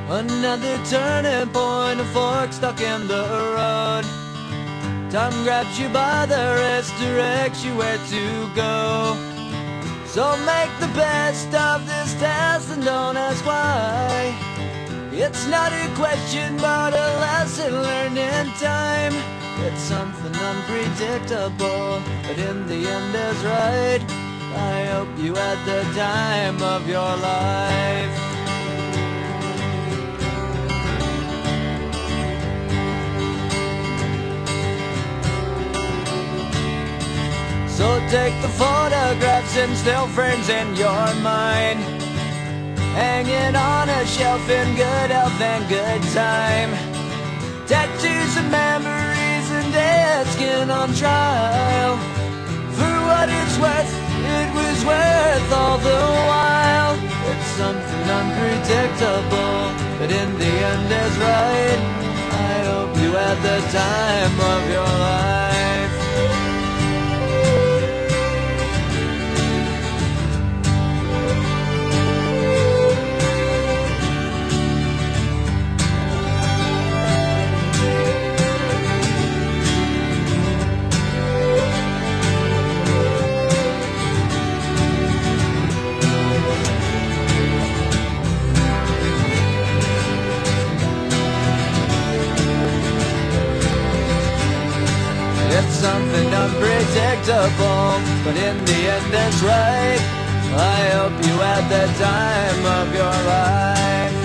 Another turning point, a fork stuck in the road. Time grabs you by the wrist, directs you where to go. So make the best of this test and don't ask why. It's not a question but a lesson learned in time. It's something unpredictable, but in the end is right. I hope you had the time of your life. So take the photographs and still frames in your mind, hanging on a shelf in good health and good time. Tattoos and memories and dead skin on trial. For what it's worth, it was worth all the while. It's something unpredictable, but in the end is right. I hope you had the time of your life. It's something unpredictable, but in the end it's right. I hope you had the time of your life.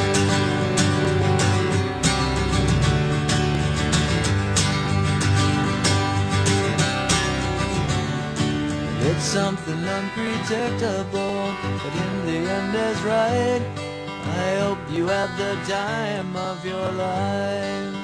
It's something unpredictable, but in the end is right. I hope you had the time of your life.